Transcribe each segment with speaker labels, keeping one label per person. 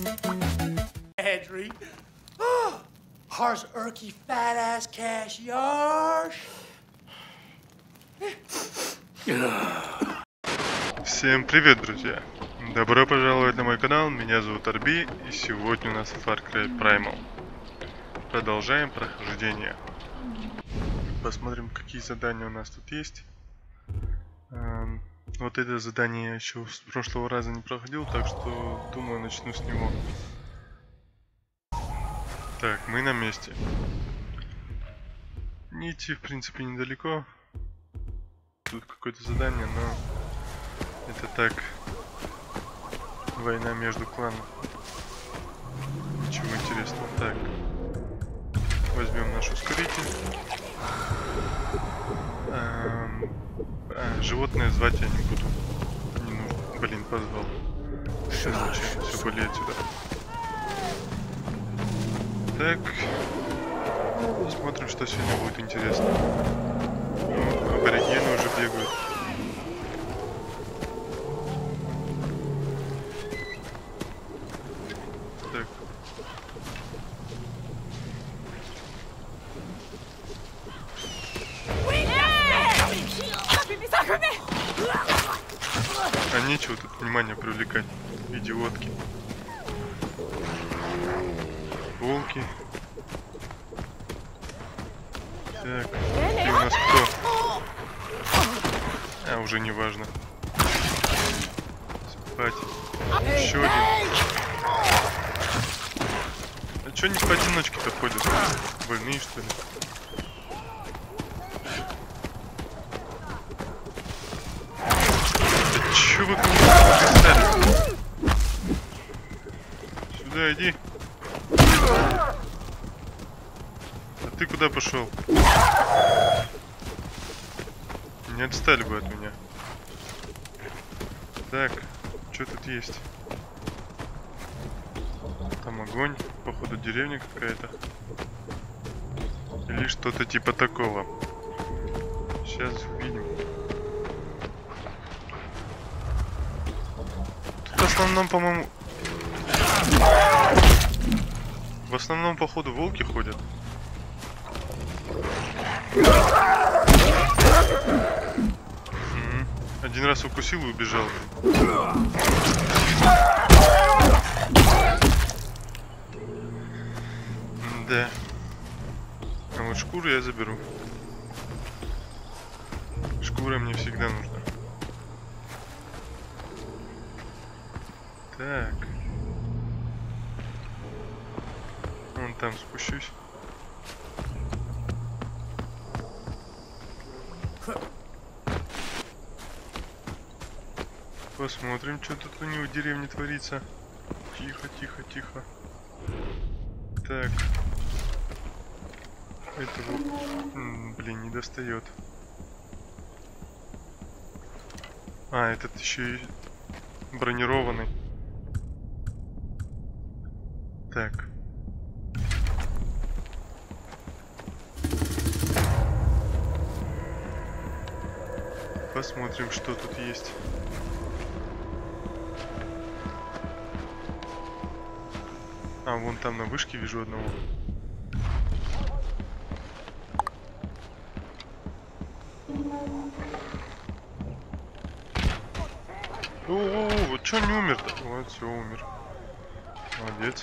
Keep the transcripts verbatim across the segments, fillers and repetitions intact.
Speaker 1: Adri. Har's Erky fat ass cash yarsh.
Speaker 2: Всем привет, друзья! Добро пожаловать на мой канал, меня зовут Арби, и сегодня у нас Far Cry Primal. Продолжаем прохождение. Посмотрим, какие задания у нас тут есть. Эм, вот это задание я еще с прошлого раза не проходил, так что думаю, начну с него. Так, мы на месте. Не идти, в принципе, недалеко. Тут какое-то задание, но это так, война между кланами. Ничего интересного. Так, возьмем наш ускоритель. А, а, животное звать я не буду. Не нужно. Блин, позвал. Все случайно, все были отсюда. Так, смотрим, что сегодня будет интересно. Ну, аборигены уже бегают. Так. А нечего тут внимание привлекать. Идиотки. Волки. Так, и у нас кто? А, уже не важно. Спать. Еще один. А чё они поодиночке-то ходят? Больные, что ли? Да чё вы ко мне пристали? Сюда иди. А ты куда пошел? Не отстали бы от меня. Так, что тут есть? Там огонь, походу деревня какая-то. Или что-то типа такого. Сейчас увидим. Тут в основном, по-моему... В основном, походу, волки ходят. М-м. Один раз укусил и убежал. Да. А вот шкуру я заберу. Шкура мне всегда нужна. Так. Вон там спущусь. Посмотрим, что тут у него в деревне творится. Тихо, тихо, тихо. Так. Этого... М, блин, не достает. А, этот еще и бронированный. Так. Посмотрим, что тут есть. А, вон там на вышке вижу одного. О-о-о, вот чё не умер-то? Вот, все, умер. Молодец.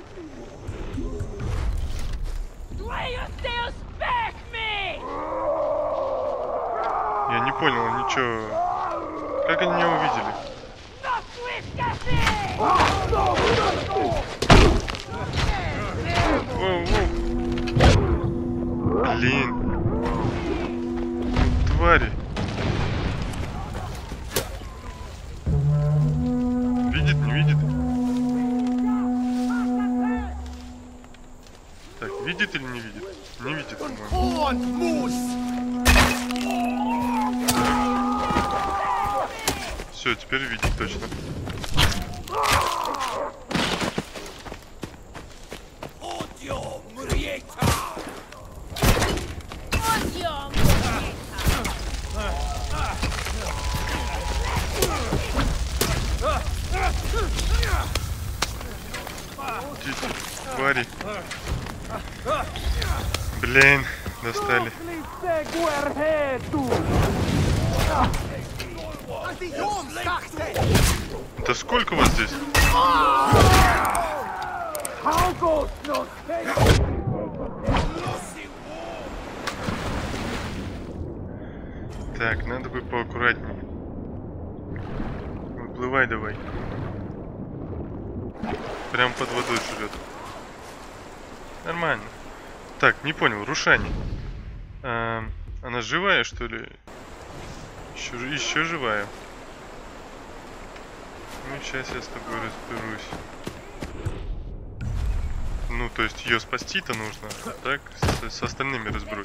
Speaker 2: Я не понял, ничего. Как они меня увидели? Воу-воу. Блин. Твари. Видит, не видит? Так, видит или не видит? Не видит, по-моему. Все, теперь видит точно. Идите, твари. Блин, достали. Да сколько вас здесь? Так, надо бы поаккуратнее. Выплывай давай. Прям под водой живет. Нормально. Так, не понял, Рушани. А, она живая, что ли? Еще, еще живая. Ну, сейчас я с тобой разберусь. Ну, то есть ее спасти-то нужно. Так, с, с остальными разберусь.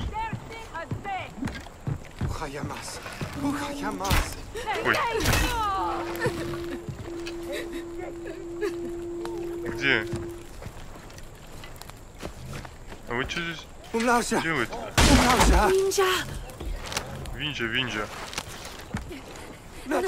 Speaker 2: Ой. Где? А вы что здесь делаете? Винджа, Винджа. Так.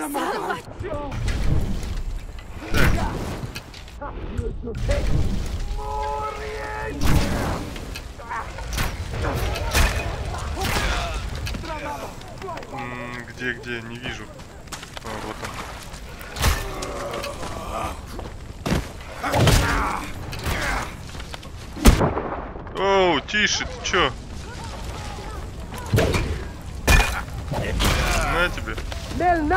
Speaker 2: М-м, где, где? Не вижу. А, вот он. Оу, тише, ты чё? На тебе. Блин.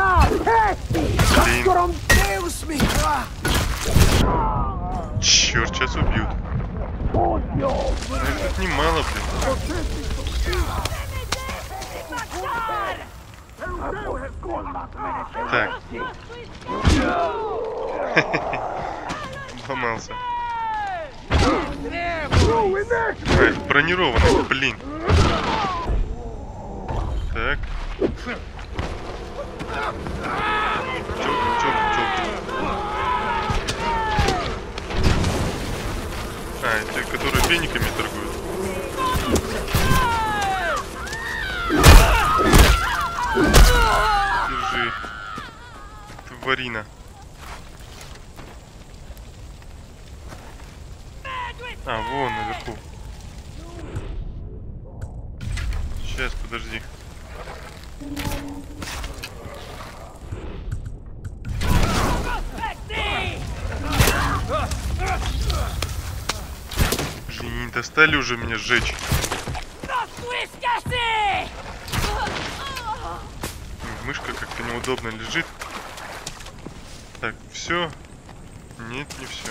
Speaker 2: Черт, сейчас убьют. Это немало, блин. Так. Ломался. Ай, бронированный, блин. Так. Челка, челка, челка. А, те, которые фениками торгуют. Держи. Тварина. А, вон наверху. Сейчас, подожди. Блин, не достали уже меня сжечь. Мышка как-то неудобно лежит. Так, все. Нет, не все.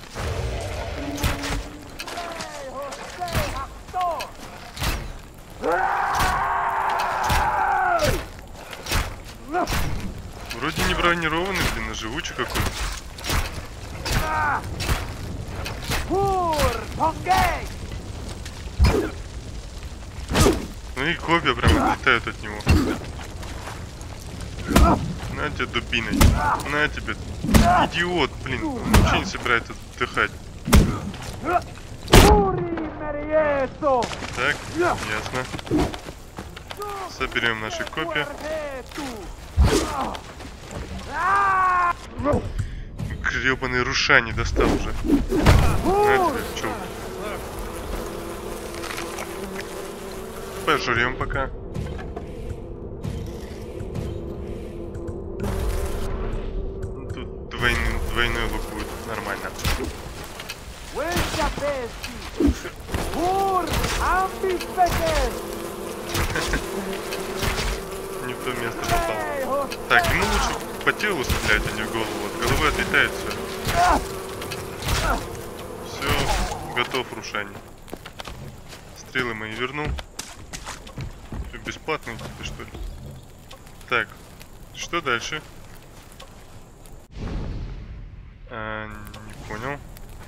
Speaker 2: Вроде не бронированный, блин, а живучий какой-то. Ну и копья прям отлетают от него. На тебе дубиной. На тебе. Идиот, блин. Он вообще не собирается отдыхать. Так, ясно. Соберем наши копья. Гребаный Рушани достал уже. На тебе, чё? Пожрем пока. Тут двойной, двойной лук будет нормально. Не в то место попал. Так, ему лучше по телу стрелять, а не в голову. От головы отлетает все. Все, готов, Рушани. Стрелы мои вернул. Что, бесплатные тебе, что ли? Так, что дальше? А, не понял.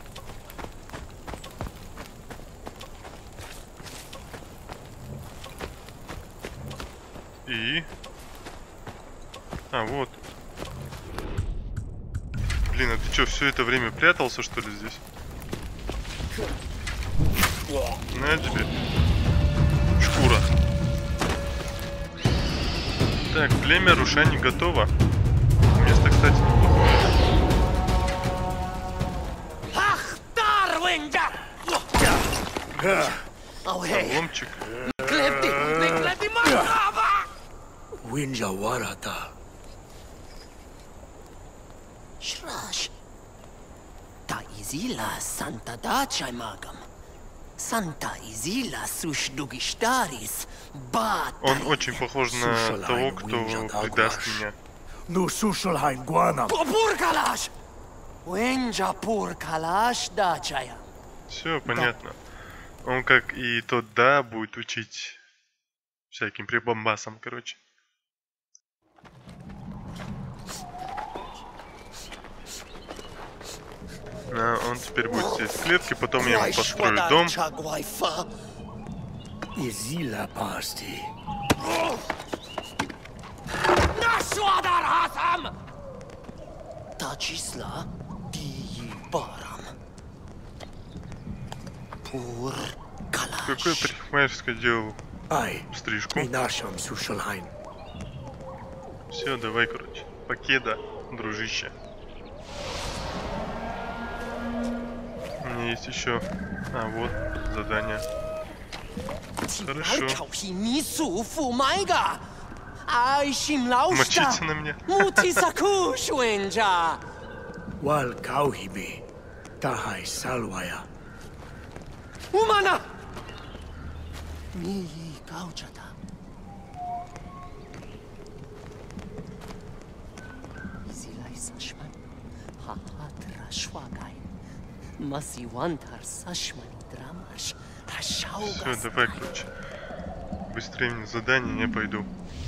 Speaker 2: И... А, вот. Блин, а ты что, все это время прятался, что ли, здесь? На тебе. Шкура. Так, племя Рушани готово. Место, кстати, неплохое. Обломчик.
Speaker 1: Winja warata.
Speaker 3: Shrash. Ta izila Santa Dacia magam. Санта Изила суш дугиштарис бат.
Speaker 2: Он очень похож на того, кто предаст меня.
Speaker 1: Ну сушалхайн гуанам.
Speaker 3: Пуркалаш! Уэнджа пуркалаш дачая.
Speaker 2: Все понятно. Он, как и тот да, будет учить всяким прибамбасам, короче. А, он теперь будет сидеть в клетке, потом я ему построю дом.
Speaker 1: Изила пасти.
Speaker 3: Та числа ди барам. Пур калаш.
Speaker 2: Какой парикмахерской делал
Speaker 1: Ай,
Speaker 2: стрижку.
Speaker 1: минашам сушалхайн.
Speaker 2: Все, давай, короче. Покеда, дружище. У меня есть еще. А, вот, задание. Хорошо. Мочите на меня.
Speaker 1: Вал каухиби. Тахай салвая.
Speaker 3: Умана! Ми каучата. Изилай сашман. Хахатра швагай. Масивантар сашмани драмаш.
Speaker 2: Все, давай, короче. Быстрее мне задание, я пойду.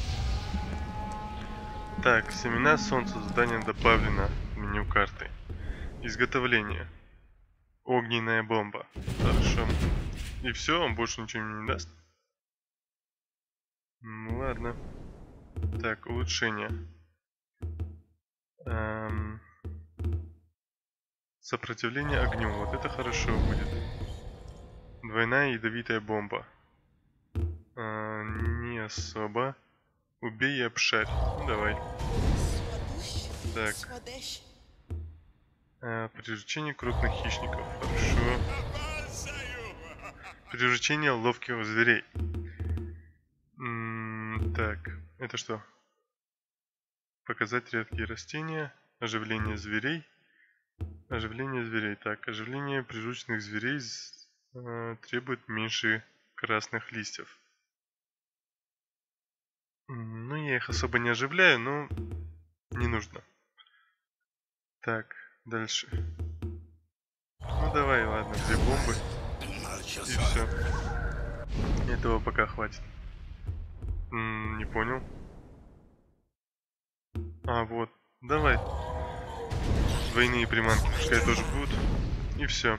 Speaker 2: Так, семена солнца, задание добавлено в меню карты. Изготовление. Огненная бомба. Хорошо. И все, он больше ничего мне не даст. Ну ладно. Так, улучшение. Эм... Сопротивление огню. Вот это хорошо будет. Двойная ядовитая бомба. А, не особо. Убей и обшарь. Ну, давай. Так. А, приручение крупных хищников. Хорошо. Приручение ловких зверей. М-м, так. Это что? Показать редкие растения. Оживление зверей. Оживление зверей. Так, оживление прирученных зверей э, требует меньше красных листьев. Ну, я их особо не оживляю, но не нужно. Так, дальше. Ну, давай, ладно, две бомбы. И все. Этого пока хватит. М-м, не понял. А, вот. Давай. Двойные приманки пускай тоже будут. И все.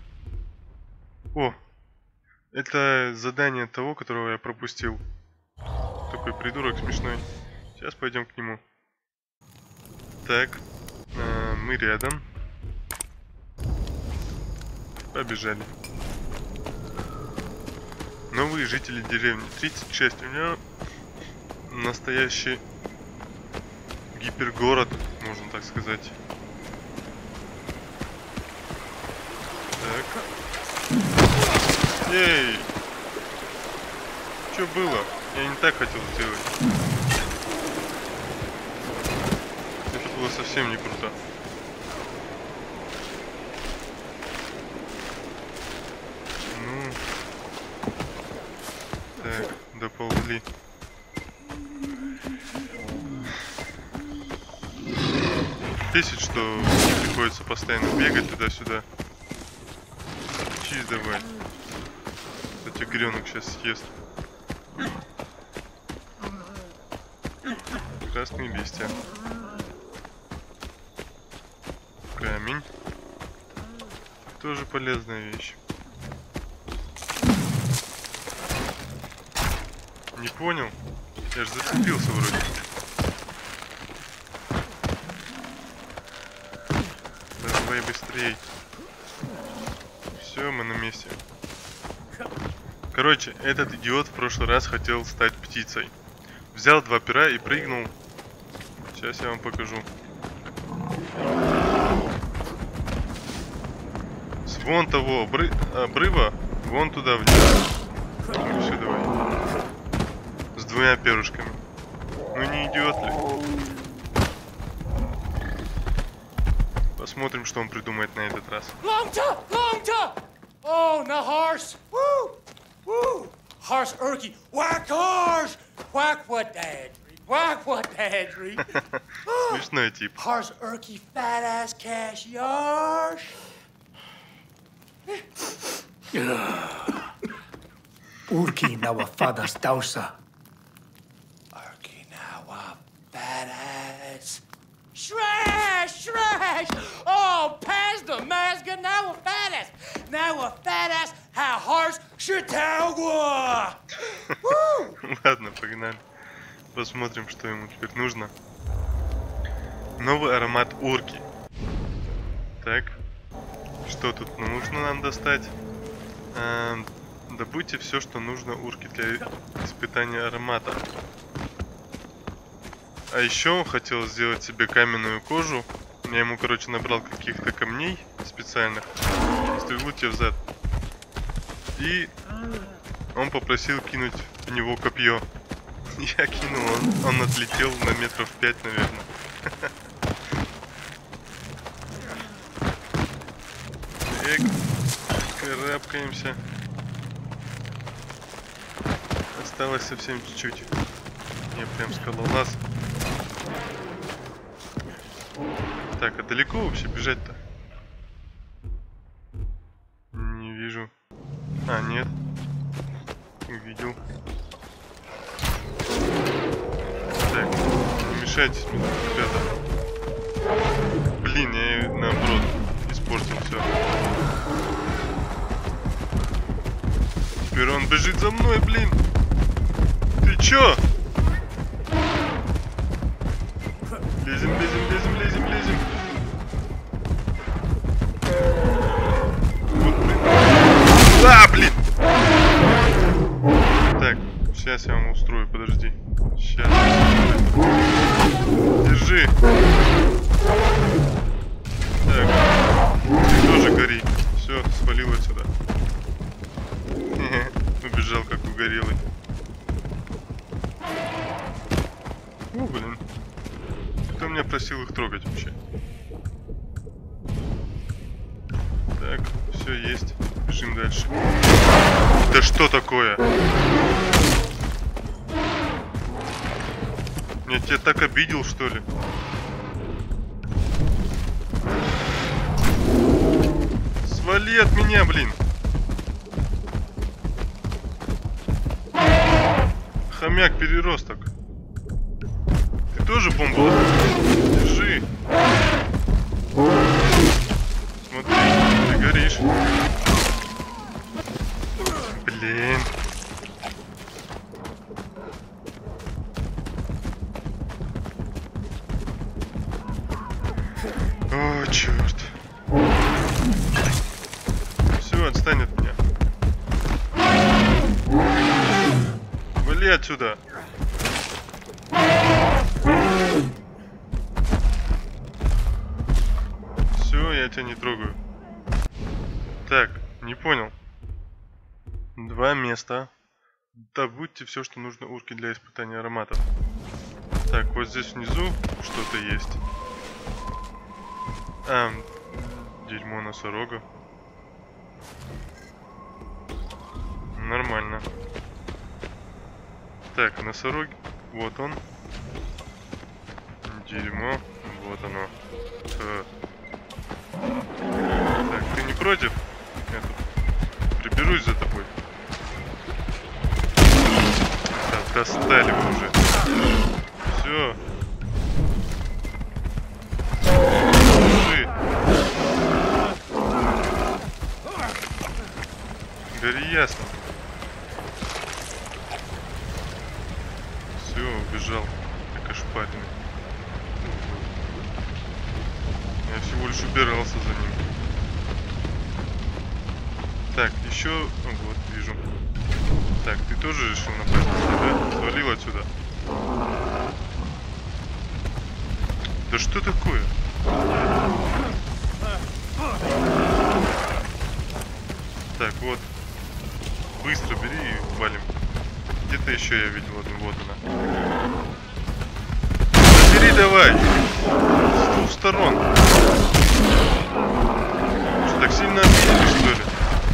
Speaker 2: О! Это задание того, которого я пропустил. Такой придурок смешной. Сейчас пойдем к нему. Так. Э, мы рядом. Побежали. Новые жители деревни. тридцать шесть. У меня настоящий гипергород, можно так сказать. Так. Эй! Что было? Я не так хотел сделать. Это было совсем не круто. Ну. Так, доползли. Бесит, что приходится постоянно бегать туда-сюда. Чиз давай. Кстати, гренок сейчас съест. Красные листья. Камень. Тоже полезная вещь. Не понял? Я же зацепился вроде. Давай быстрей. Все, мы на месте. Короче, этот идиот в прошлый раз хотел стать птицей. Взял два пера и прыгнул. Сейчас я вам покажу. С вон того обры... обрыва Вон туда вниз. Ну все, давай. С двумя перышками. Ну не идиот ли? Посмотрим, что он придумает на этот раз.
Speaker 4: Longta! Longta! Oh, na horse! Woo! Woo! Horse Urky! Whack horse! Whack what dad? Whack what dad?
Speaker 2: Смешной тип.
Speaker 4: Horse Urky fat ass cash yarsh!
Speaker 1: Urki nawa fadas dausa.
Speaker 4: Urky now a fat ass. Shrash! Shrash! Oh, pass the masga now a fat ass! Now a fat ass ha horse Chautauqua! Woo!
Speaker 2: Ладно, погнали. Посмотрим, что ему теперь нужно. Новый аромат урки. Так. Что тут нужно нам достать? Эм, добудьте все, что нужно урке для испытания аромата. А еще он хотел сделать себе каменную кожу. Я ему, короче, набрал каких-то камней специальных. Стрелу тебе взад. И он попросил кинуть в него копье. Я кинул, он, он отлетел на метров пять, наверное. Так, карабкаемся. Осталось совсем чуть-чуть. Я прям скалолаз. Так, а далеко вообще бежать-то? Не вижу. А, нет. Увидел. Так, не мешайтесь мне, ребята. Блин, я наоборот испортил все. Теперь он бежит за мной, блин. Ты чё? Лезем, лезем, лезем, лезем, лезем. Вот, блин. А, блин! Так, сейчас я вам устрою, подожди. Сейчас. Держи. Так, ты тоже гори. Все, свалил отсюда. Убежал, как угорелый. О, блин. Кто меня просил их трогать вообще? Так, все есть. Бежим дальше. Да что такое? Я тебя так обидел, что ли? Свали от меня, блин! Хомяк-переросток. Ты тоже бомба? Держи. Смотри, ты горишь. Блин. О, черт. Все, отстань от меня. Вали отсюда. Все, я тебя не трогаю. Так, не понял. Два места. Добудьте все, что нужно урке для испытания ароматов. Так, вот здесь внизу что-то есть. А, дерьмо носорога. Нормально. Так, носорог. Вот он. Дерьмо. Вот оно. Э. Так, ты не против? Я тут приберусь за тобой. Да, достали вы уже. Все. Гори ясно. Все, убежал. Как ошпаренный. Я всего лишь убирался за ним. Так, еще... Вот, вижу. Так, ты тоже решил напасть на себя? Свалил отсюда. Да что такое? Так, вот. еще я видел одну, вот она. Забери давай! С двух сторон. Что, так сильно обидели, что ли?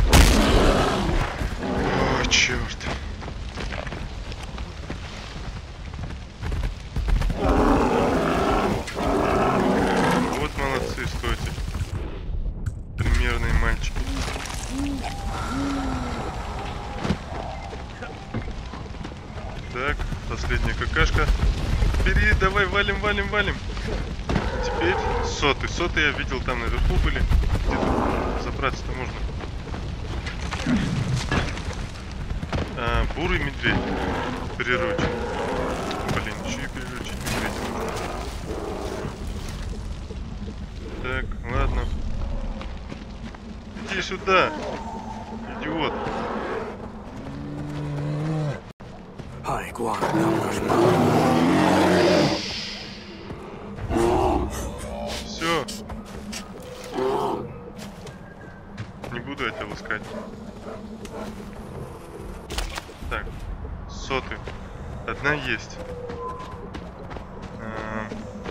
Speaker 2: О, черт. Вот молодцы, стойте. Примерные мальчики. Так, последняя какашка. Бери, давай, валим, валим, валим. Теперь сотый. Сотый я видел там наверху были. Где тут забраться-то можно? А, бурый медведь. Приручен. Блин, еще и приручить медведь. Так, ладно. Иди сюда, идиот.
Speaker 1: Ai, guarda, Marshmallow.
Speaker 2: Все. Не буду я тебя ласкать. Так, сотый. Одна есть. А...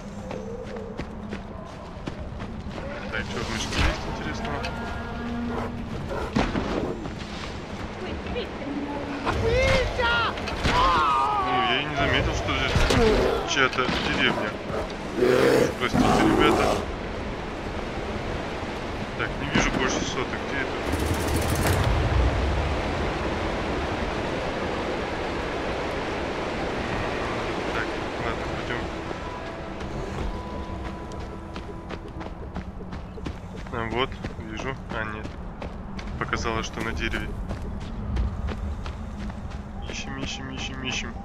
Speaker 2: Так, что в мешке есть интересного? Ну, я и не заметил, что здесь чья-то деревня. Простите, ребята. Так, не вижу больше соток. Где это? Так, ладно, пойдем. А, вот, вижу. А, нет. Показалось, что на дереве. Ищем, ищем, ищем, ищем.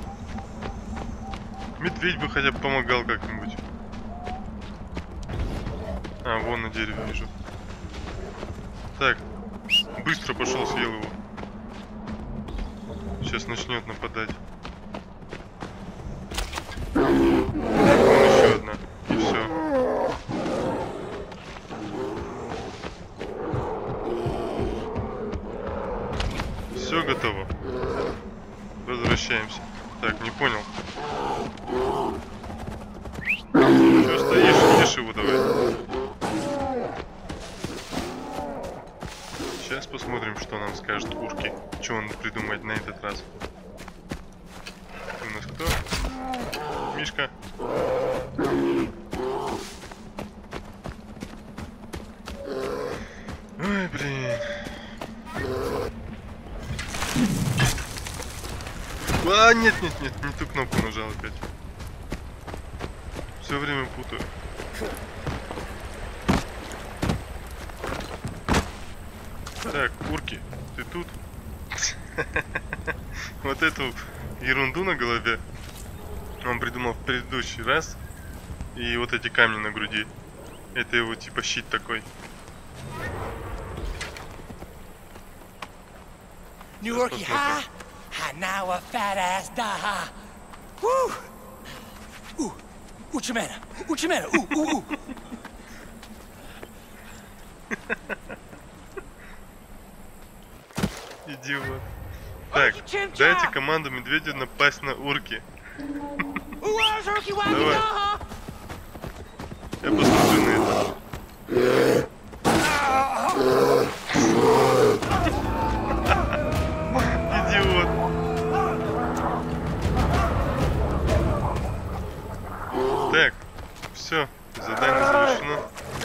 Speaker 2: Медведь бы хотя бы помогал как-нибудь. А, вон на дереве вижу. Так, быстро пошел, съел его. Сейчас начнет нападать. Вон еще одна. И все. Все готово. Возвращаемся. Так, не понял. Что стоишь? Ешь его давай. Сейчас посмотрим, что нам скажет Урки. Что он придумает на этот раз. У нас кто? Мишка. Ой, блин. А, нет, нет, нет, не ту кнопку нажал опять. Все время путаю. Так, Урки, ты тут? Вот эту ерунду на голове он придумал в предыдущий раз. И вот эти камни на груди. Это его типа щит такой.
Speaker 4: New Yorkie, ha! Ha, now a fat ass da ha! Woo! Ooh! Uchimena! Uchimena! Ooh, ooh, ooh!
Speaker 2: Идиот. Так, дайте команду медведю напасть на Урки. Давай. Я посмотрю на это. Идиот. Так, все, задание завершено.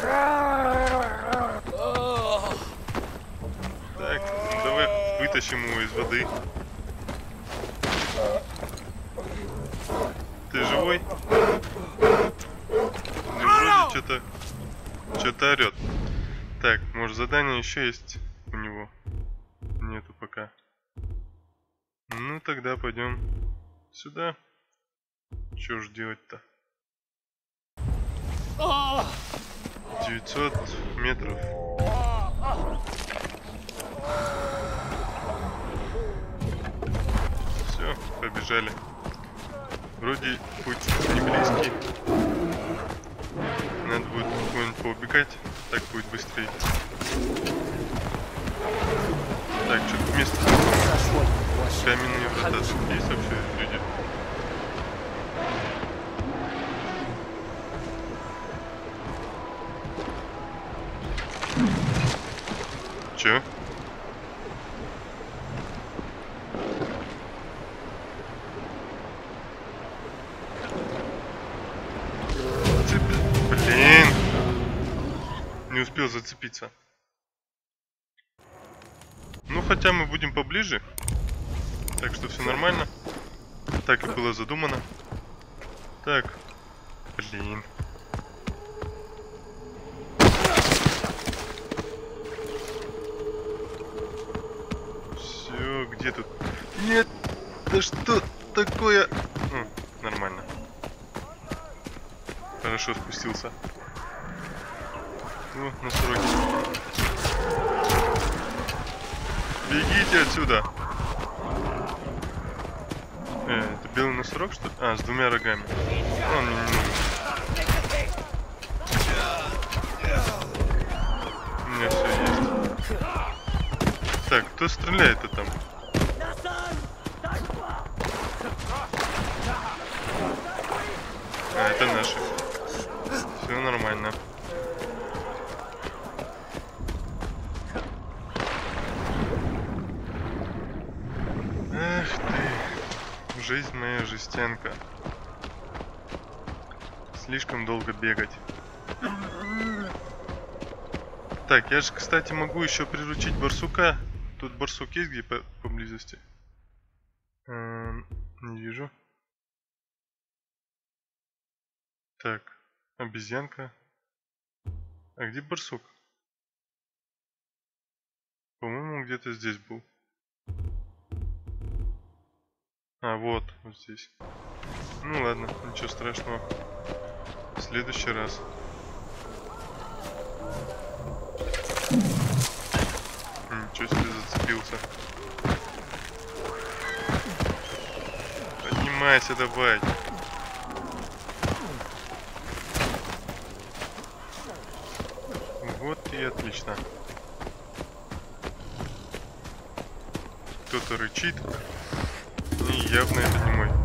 Speaker 2: Так, ну давай вытащим его из воды. Ты живой? Ну, вроде что-то что-то орет. Так, может задание еще есть у него? Нету пока. Ну тогда пойдем сюда. Что ж делать-то? девятьсот метров. Все, побежали. Вроде путь не близкий. Надо будет куда-нибудь поубегать, так будет быстрее. Так, что-то место каменные врата есть вообще люди. Чё? Блин! Не успел зацепиться. Ну, хотя мы будем поближе. Так что все нормально. Так и было задумано. Так. Блин. Все, где тут? Нет! Да что такое? Ну, нормально. Хорошо спустился. Ну, на сроке. Бегите отсюда! Э, это белый носорог, что ли? А, с двумя рогами. Он мне не нужен. У меня все есть. Так, кто стреляет-то там? А, это наши. Все нормально. Эх ты, жизнь моя жестянка. Слишком долго бегать. Так, я же, кстати, могу еще приручить барсука. Тут барсук есть где по поблизости? Эм, не вижу. Так, обезьянка. А где барсук? По-моему, где-то здесь был. А, вот, вот здесь. Ну ладно, ничего страшного. В следующий раз. Ничего себе зацепился. Поднимайся давай. Вот и отлично. Кто-то рычит. И явно это не мой.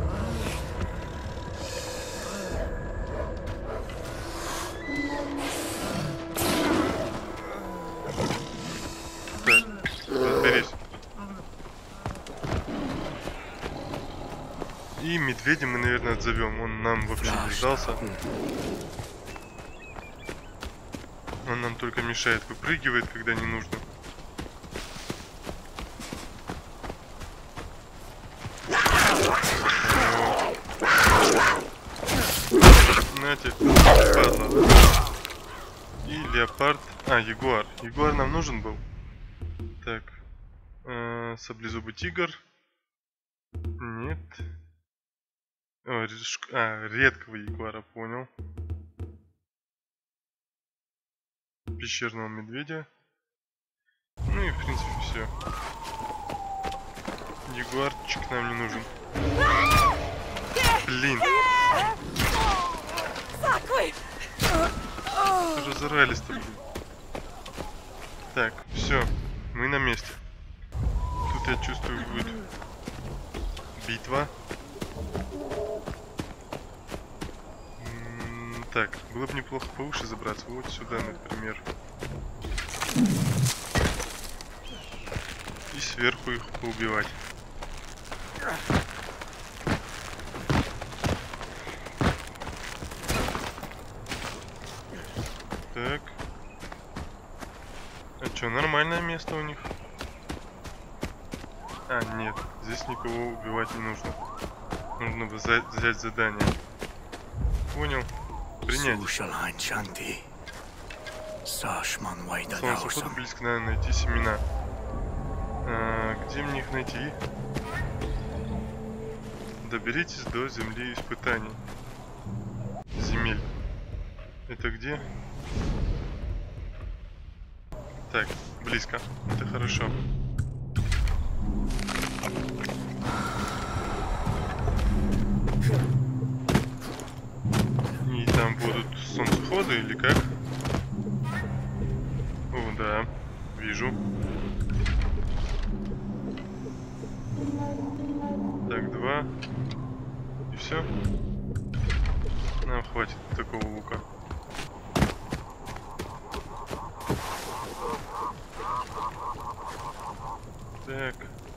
Speaker 2: Так, разберись. И медведя мы, наверное, отзовем. Он нам вообще не сдался. Он нам только мешает, выпрыгивает, когда не нужно. Знаете, падла. И леопард. А, ягуар. Ягуар нам нужен был. Так. Э-э, саблезубый тигр. Нет. О, решк... А, редкого ягуара, понял. Пещерного медведя. Ну и в принципе все. Ягуарчик нам не нужен. Блин. Разорались-то, блин. Так, все. Мы на месте. Тут я чувствую будет битва. М-м, так, было бы неплохо повыше забраться. Вот сюда, например. И сверху их поубивать. Так. А что, нормальное место у них? А, нет, здесь никого убивать не нужно. Нужно взять, взять задание. Понял. Принять. Солнцеходу близко надо найти семена. А, где мне их найти? Доберитесь до земли испытаний. Земель. Это где? Так, близко. Это хорошо. И там будут солнцеходы или как? О, да. Вижу. все. Нам хватит такого лука. Так.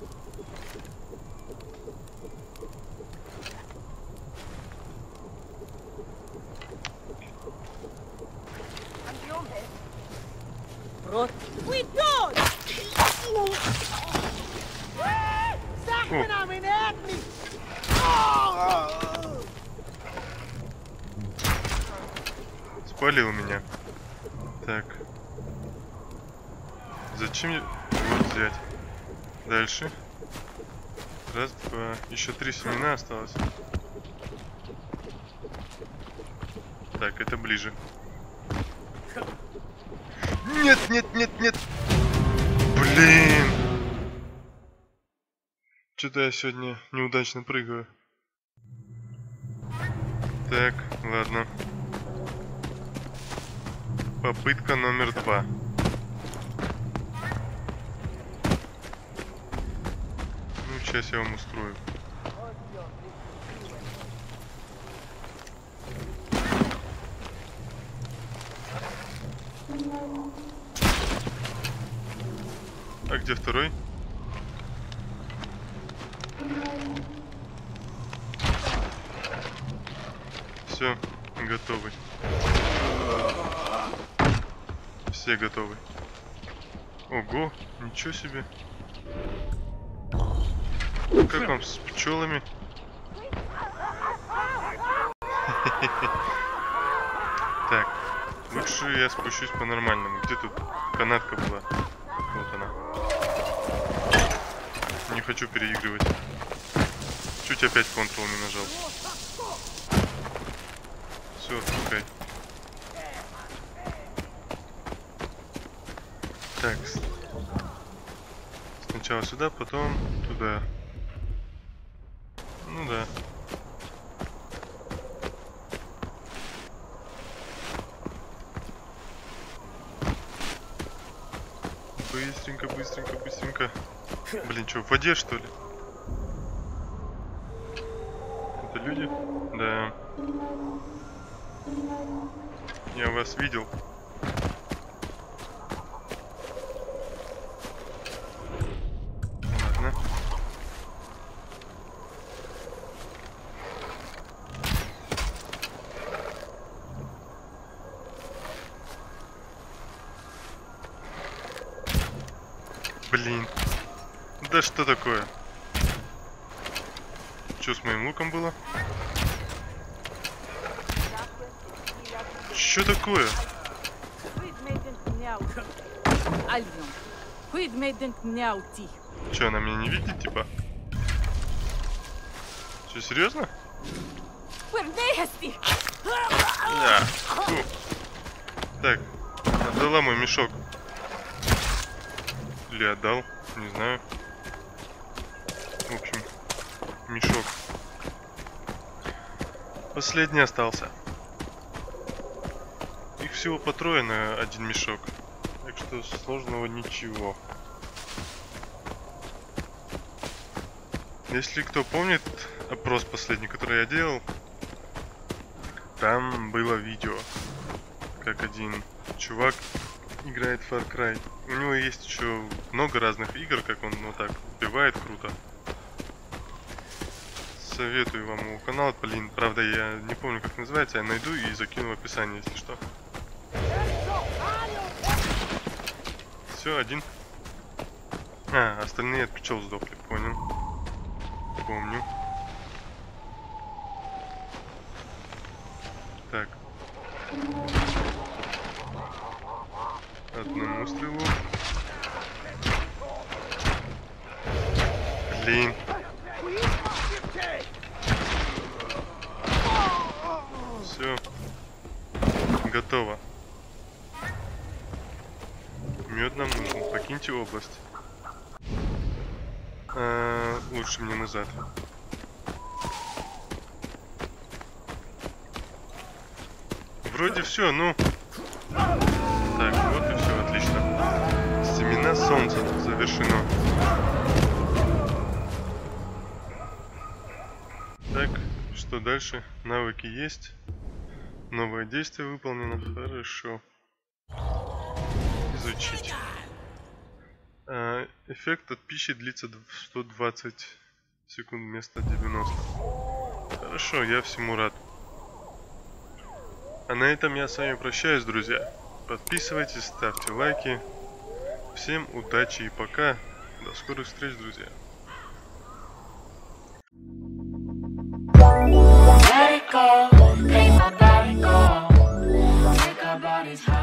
Speaker 3: Rot.
Speaker 5: We don't! Zachman, mijn head niet!
Speaker 2: Спалил меня. Так. Зачем мне вот взять? Дальше. Раз, два. Еще три семена осталось. Так, это ближе. Нет, нет, нет, нет. Блин. Что-то я сегодня неудачно прыгаю. Так, ладно. Попытка номер два. Ну, сейчас я вам устрою. А где второй? Все, готовы. Все готовы. Ого, ничего себе. Как вам с пчелами? Так, лучше я спущусь по-нормальному. Где тут канатка была? Вот она. Не хочу переигрывать. Чуть опять Ctrl не нажал. Все, отпускай. Так. Сначала сюда, потом туда. Ну да. Быстренько, быстренько, быстренько. Блин, что, в воде что ли? Это люди? Да. Я вас видел. Ладно. Блин. Да что такое? Что с моим луком было? Что такое? Че, она меня не видит, типа? Че, серьезно? Да. Фу. Так, отдала мой мешок. Или отдал, не знаю. В общем, мешок. Последний остался. Их всего по трое на один мешок. Так что сложного ничего. Если кто помнит опрос последний, который я делал, там было видео, как один чувак играет в Far Cry. У него есть еще много разных игр, как он вот так убивает круто. Советую вам его канал, блин, правда я не помню как называется, я найду и закину в описании, если что. Все, один. А, остальные от пчел сдохли, понял. Помню. Так. Одному стрелу. Блин. Все. Готово. Мед нам нужен. Покиньте область. А, лучше мне назад. Вроде все, ну. Так, вот и все, отлично. Семена солнца завершено. Так, что дальше? Навыки есть. Новое действие выполнено. Хорошо. Изучить. А, эффект от пищи длится сто двадцать секунд вместо девяноста. Хорошо, я всему рад. А на этом я с вами прощаюсь, друзья. Подписывайтесь, ставьте лайки. Всем удачи и пока. До скорых встреч, друзья.
Speaker 6: Let it go, make my body go. Make our bodies high.